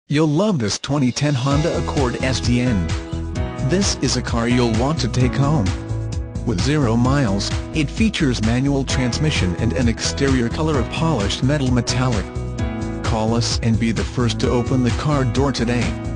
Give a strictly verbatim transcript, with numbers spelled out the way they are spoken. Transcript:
You'll love this twenty ten Honda Accord S D N. This is a car you'll want to take home. With zero miles, it features manual transmission and an exterior color of polished metal metallic. Call us and be the first to open the car door today.